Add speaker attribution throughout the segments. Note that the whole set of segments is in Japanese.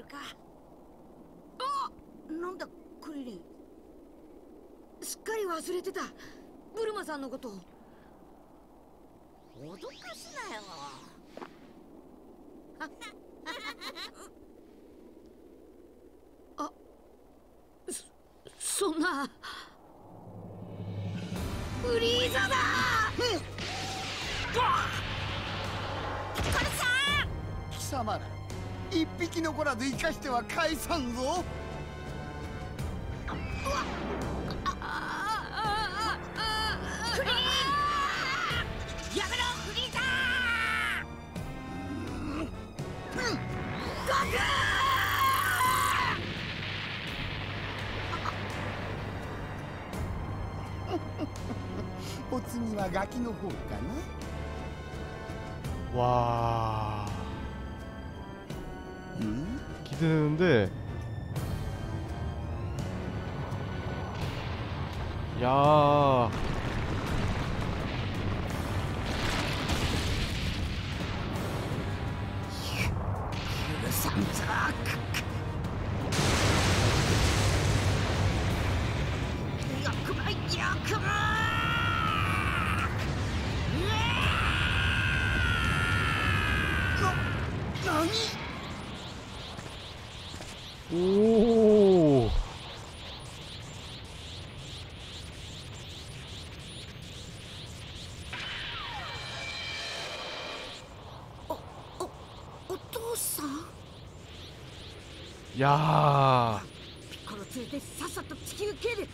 Speaker 1: か。なんだクリリン、すっかり忘れてたブルマさんのこと。
Speaker 2: 脅かすなよ。
Speaker 1: そんな。フリーザだ。
Speaker 2: これさ
Speaker 3: 貴様ら一匹残らず生かしては返さんぞ。
Speaker 2: クリーンやめろフリーザ
Speaker 3: お次はガキの方かな。
Speaker 4: 와 기대되는데. 야 오.
Speaker 2: お父さん。
Speaker 4: 야.
Speaker 1: ピッコロ連れてさっさと地球系で。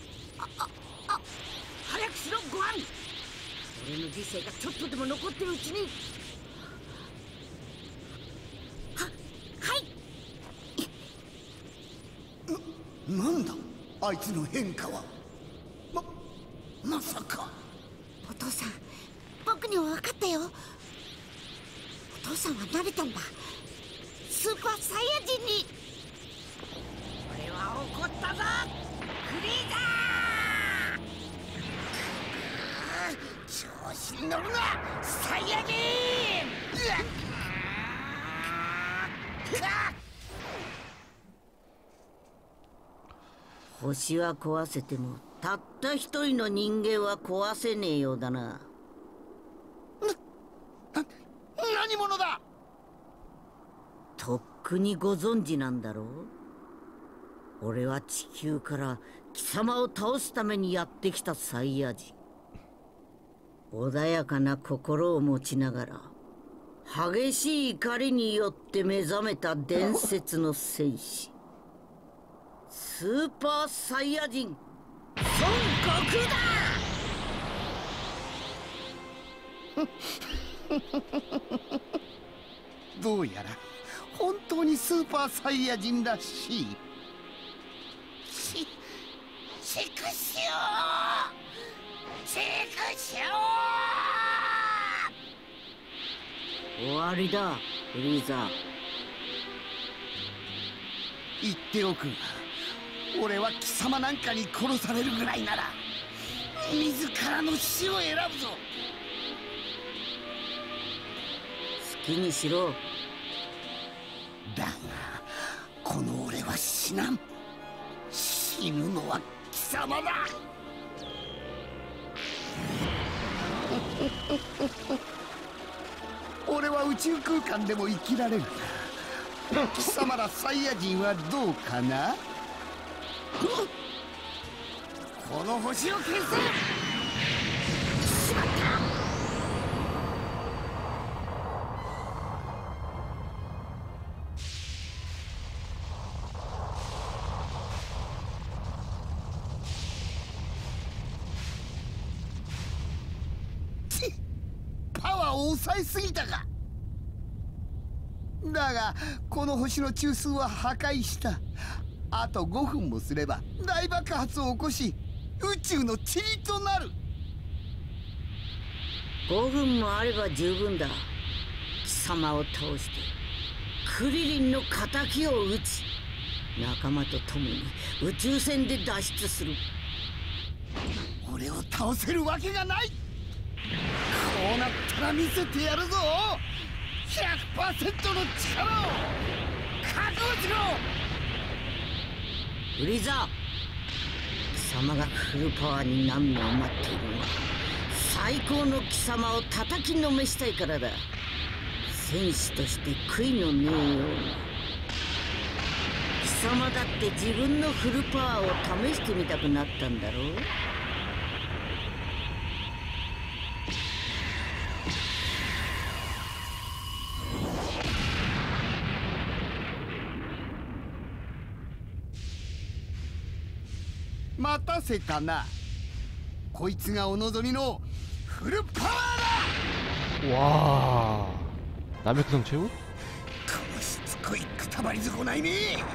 Speaker 1: 早くしろゴアン。俺の理性がちょっとでも残ってるうちに。
Speaker 3: なんだあいつの変化は。まさか。
Speaker 2: お父さん、僕には分かったよ。お父さんは慣れたんだ。スーパーサイヤ人に。
Speaker 1: 俺は怒ったぞフリーザー。
Speaker 3: 調子に乗るなサイヤ人。
Speaker 1: 星は壊せてもたった一人の人間は壊せねえようだな。
Speaker 3: 何者だ。
Speaker 1: とっくにご存知なんだろう。俺は地球から貴様を倒すためにやってきたサイヤ人。穏やかな心を持ちながら激しい怒りによって目覚めた伝説の戦士、スーパーサイヤ人孫悟空だ。
Speaker 3: どうやら本当にスーパーサイヤ人らしい。
Speaker 2: チクショーチクショー。
Speaker 1: 終わりだフリーザ。
Speaker 3: 言っておくが、俺は貴様なんかに殺されるぐらいなら自らの死を選ぶぞ。
Speaker 1: 好きにしろ。
Speaker 3: だがこの俺は死なん。死ぬのは貴様だ。俺は宇宙空間でも生きられる。貴様らサイヤ人はどうかな。
Speaker 2: この星を消せ。しまった。
Speaker 3: パワーを抑えすぎたか。だがこの星の中枢は破壊した。あと5分もすれば大爆発を起こし宇宙の塵となる。
Speaker 1: 5分もあれば十分だ。貴様を倒してクリリンの仇を討ち、仲間と共に宇宙船で脱出する。
Speaker 3: 俺を倒せるわけがない。こうなったら見せてやるぞ。100% の力を覚悟しろ。
Speaker 1: フリーザ、貴様がフルパワーになるのを待っているのは最高の貴様を叩きのめしたいからだ。戦士として悔いのねえように。貴様だって自分のフルパワーを試してみたくなったんだろう。
Speaker 3: 待たせたな。こいつがお望みのフルパワーだ。
Speaker 4: 와 남의 구성 최후?
Speaker 3: このしつこいくたばり損ないね。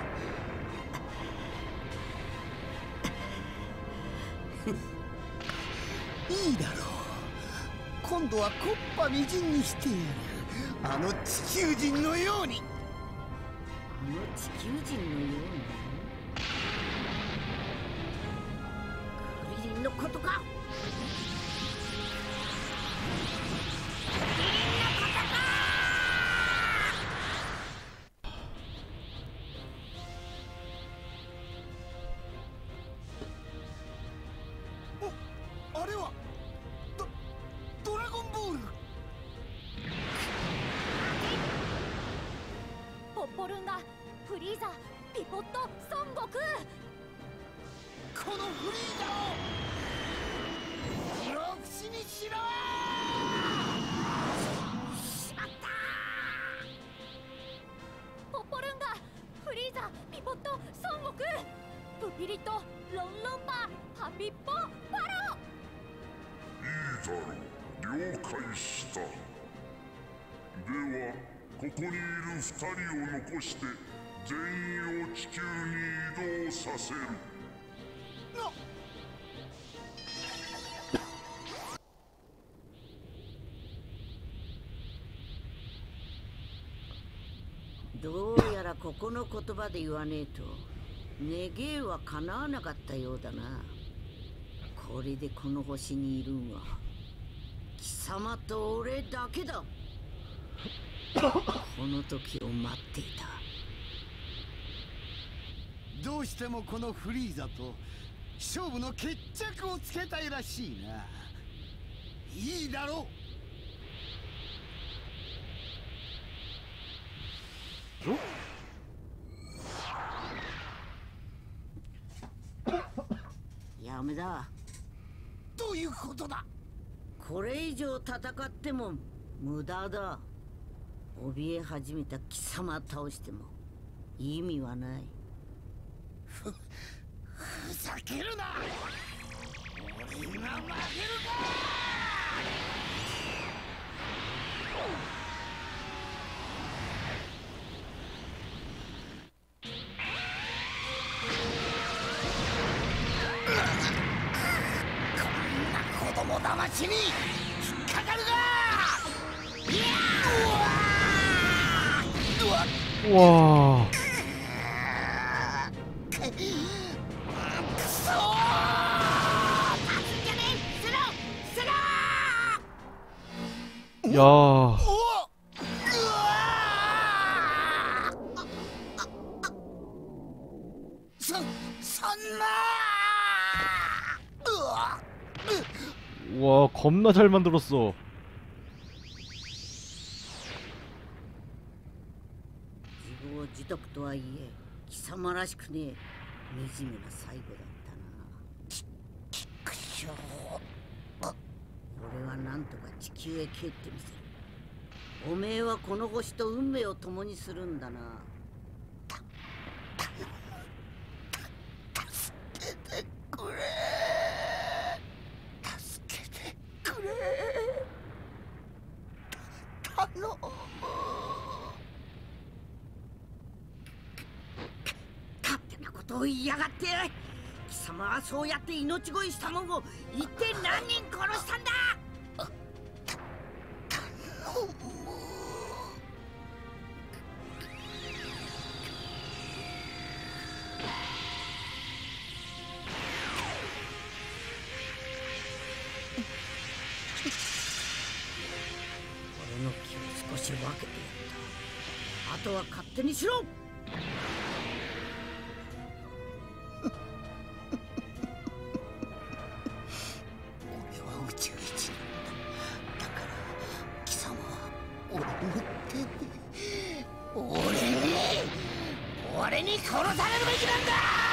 Speaker 3: いいだろう。今度は木っ端みじんにしてやる。あの地球人のように。
Speaker 1: あの地球人のように。クリリンのことか。
Speaker 3: あれはドラゴンボール。
Speaker 2: ポッポルンガ、フリーザ、ピポット、孫悟空。
Speaker 3: このフリーザを不老不死にしろ。
Speaker 2: しまった。ポッポルンガ、フリーザ、ピポット、孫悟空。プピリとロンロンパ、ハピッポ、パロ。
Speaker 5: いいだろう、了解した。ではここにいる2人を残して全員を地球に移動させる。
Speaker 1: どうやらここの言葉で言わねえと願いは叶わなかったようだな。これでこの星にいるんは貴様と俺だけだ。この時を待っていた。
Speaker 3: どうしてもこのフリーザと勝負の決着をつけたいらしいな。いいだろ
Speaker 1: う。やめだ。
Speaker 3: どういうことだ。
Speaker 1: これ以上戦っても無駄だ。怯え始めた貴様倒しても意味はない。
Speaker 3: ふざけるな。俺が負けるか。こんな子供騙しに引っかかるか。
Speaker 4: 와 야 와 겁나 잘 만들었어.
Speaker 1: 自業自得とはいえ貴様らしくねえ惨めな最後だったな。
Speaker 3: くしょう。
Speaker 1: 俺はなんとか地球へ帰ってみせる。おめえはこの星と運命を共にするんだな。
Speaker 3: 助けてくれ。助けてくれ。頼む。
Speaker 1: 勝手なことを言いやがって。貴様はそうやって命乞いしたもんを一体何人殺したんだ。俺の気を少し分けてやった。あとは勝手にしろ。
Speaker 3: 俺に殺されるべきなんだ。